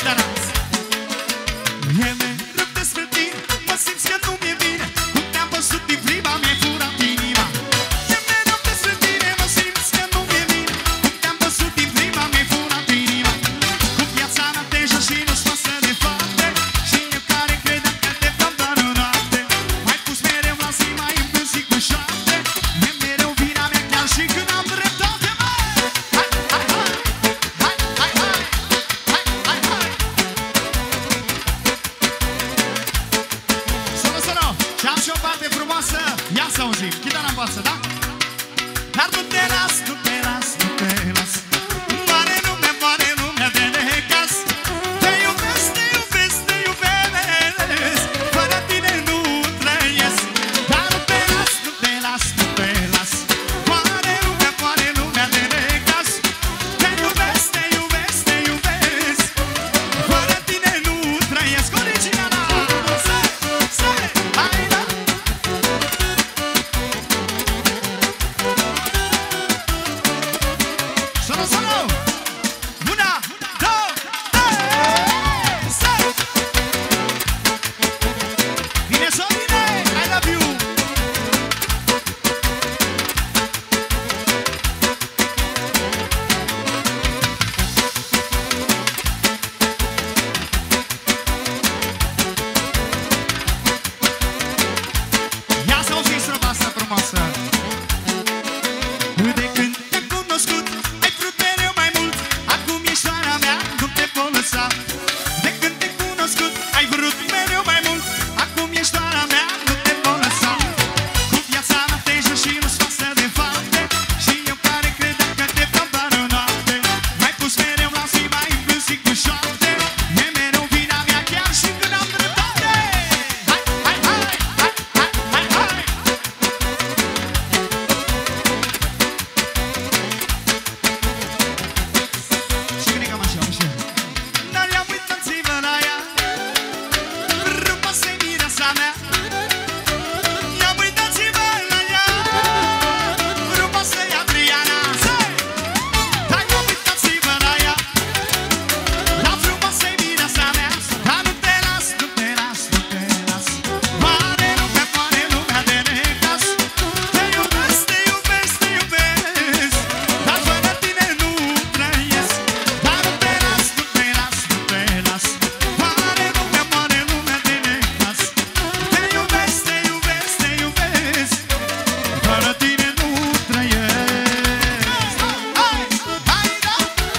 chitara. E mereu despre tine, mă simți că nu mi-e bine. Cum te-am văzut din prima, mi-ai furat inima. E mereu despre tine, mă simți că nu mi-e bine. Cum te-am văzut din prima, mi-ai furat inima. Cu viața mea te joci și nu-ți pasă de fapte. Și eu care credeam că te vreau doar în noapte. M-ai pus mereu la zi, mai împânzit cu șapte. E mereu vina mea chiar și când am dreptate. Hai, hai, hai, hai, hai, hai, hai, hai, hai. Sună, sună, și am și o parte frumoasă. Ia să auzim, chitara în față, da? Dar nu te las, nu te las, nu te las. Moare lumea de necaz. Te iubesc, te iubesc, te iubesc. Fără tine nu trăiesc. Dar nu te las, nu te las, nu te las. Moare lumea de necaz. Te iubesc, te iubesc, te iubesc. Fără tine nu trăiesc. Originala, se, hai, da. Sună, sună! Una, două, trei, se! Vine sau vine? I love you! Ia să auziți străba asta frumoasă! De când te-am cunoscut, ai vrut mereu mai mult. Acum ești doar a mea, nu te pot lăsa. De când te-am cunoscut, ai vrut mereu mai mult. Acum ești doar a mea, nu te pot lăsa. Cu viața mea te joci și nu-ți pasă de fapte. Și eu care credeam că te vreau doar în noapte. M-ai pus mereu la zi, mai împânzit cu șapte. E mereu vina mea chiar și când am dreptate. Hai, hai, hai, hai, hai, hai, hai. Și când e cam așa, așa. Dar i-am uitat-ți-vă la ea. Frumoasă-i mireasa mea. I-am uitat-ți-vă la ea. Frumoasă-i Adriana. Dar i-am uitat-ți-vă la ea. La frumoasă-i mireasa mea. Dar nu te las, nu te las, nu te las. Moare lumea de necaz. Te iubesc, te iubesc, te iubesc. Dar fără tine nu trăiesc. Dar nu te las, nu te las, nu te las. Moare lumea de necaz. Te iubesc, te iubesc, te iubesc. Fără tine nu trăiesc. Hai, hai, da!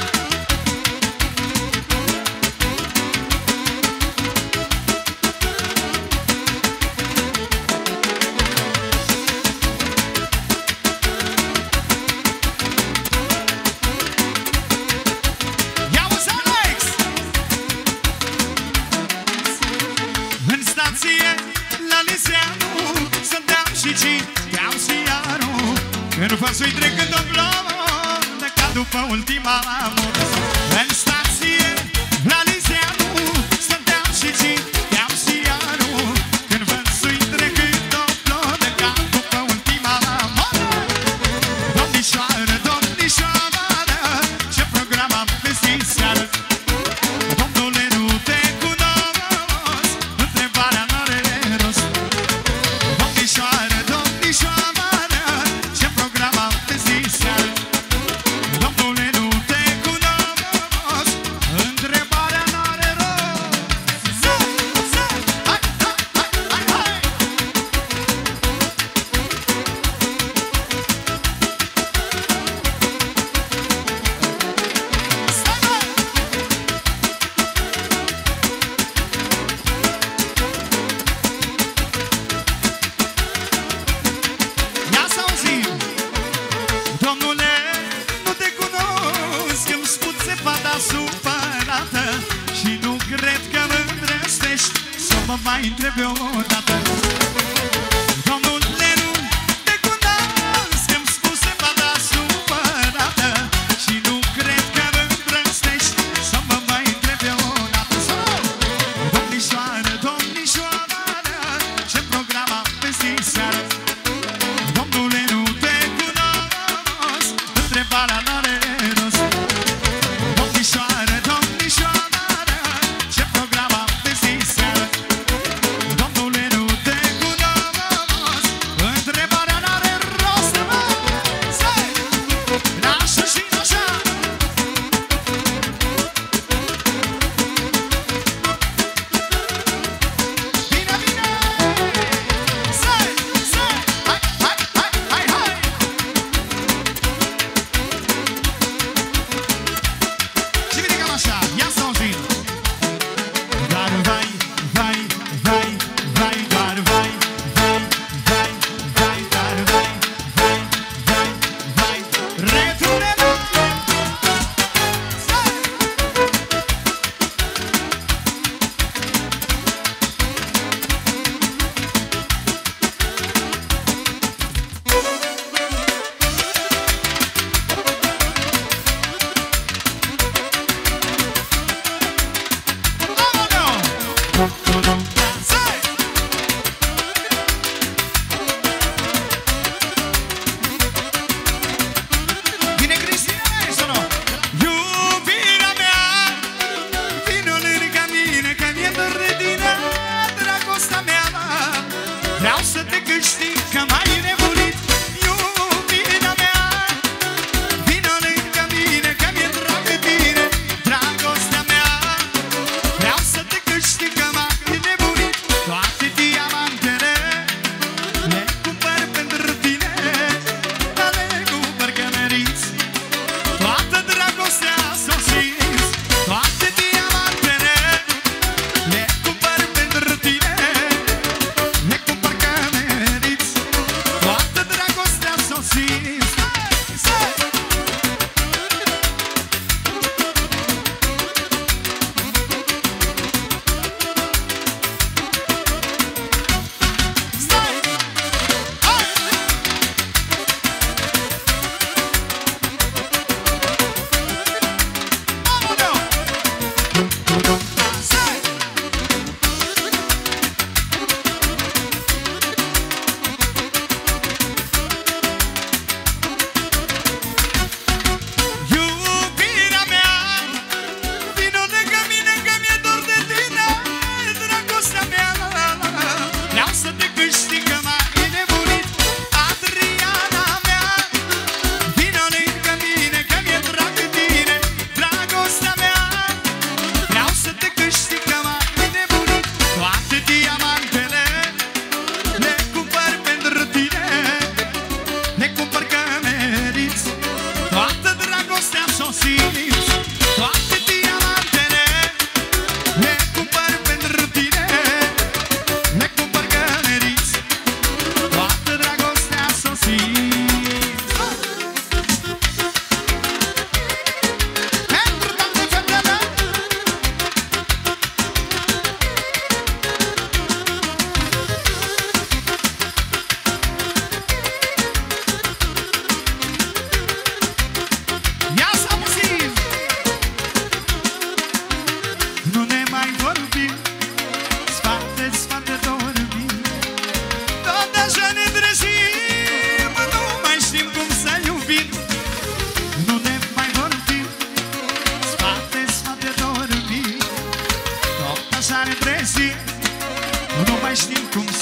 Ia-uzi, Alex! În stație, la Liseanu, stăteam și citeam ziarul. Când văzui trecând o globă, de ca după ultima amor. În stație, la Liseanu, stăteam și citeam ziarul. Când văzui trecând o globă, de ca după ultima amor. Domnișoară, domnișoară, ce program am pe zi seară. Domnule, nu te cunosc, întrebarea n-are rost. Domnișoară, domnișoară, ce program am pe zi seară. Domnule, nu te cunosc, întrebarea n-are rost. Hai, hai, hai, hai, hai. Stai, bă! Ia să auzim! Domnule, nu te cunosc, îmi spuțe fata supărată. Și nu cred că mă îndrăznești să mă mai întrebi odată. Domnule, nu te cunosc, îmi spuse fata supărată. Și nu cred că mă îndrăznești să mă mai întrebi odată. Domnișoară, domnișoară, ce program am pe zi seară. Domnule, nu te cunosc, întrebarea n-are rost. Domnișoară, domnișoară, puțin așa. Bine, bine! Sai, sai! Hai, hai, hai, hai, hai! Și vine cam așa, ia să auzim. Dar vai, vai, vai, vai, dar vai, vai, vai, vai, dar vai, vai, vai, vai, retrunele! Vine Cristina, ești nu? Iubirea mea, vino lângă mine, că mi-e dor de tine, dragostea mea. Vreau să te câștig, că m-ai nebunit. Iubirea mea, vino lângă mine, că mi-e drag de tine, dragostea mea. Vreau să te câștig, că m-ai nebunit. Toate diamantele le cumpăr pentru tine, dar le cumpăr că meriți. Toată dragostea s-o simți. Toate diamantele le cumpăr pentru tine, le cumpăr că meriți. Toată dragostea s-o simți. Stai, stai! Stai! Hai! Aoleu! Stai! Iubirea mea, vino lângă mine, că mi-e dor de tine, dragostea mea. Vreau să te câștig, că m-ai nebunit. Adriana mea, vino lângă mine, că mi-e drag de tine, dragostea mea. Vreau să te câștig, că m-ai nebunit. Toate diamantele le cumpăr pentru tine, le cumpăr că meriți. Toată dragostea s-o simți. Toate diamantele le cumpăr pentru tine, le cumpăr că meriți. Toată dragostea s-o simți. Pentru toate fetele. Ia să auzim! Nu ne mai vorbim, sfate, sfate dormim. Tot așa ne trezim, nu mai știm cum să iubim. Nu ne mai vorbim, sfate, sfate dormim. Tot așa ne trezim, nu mai știm cum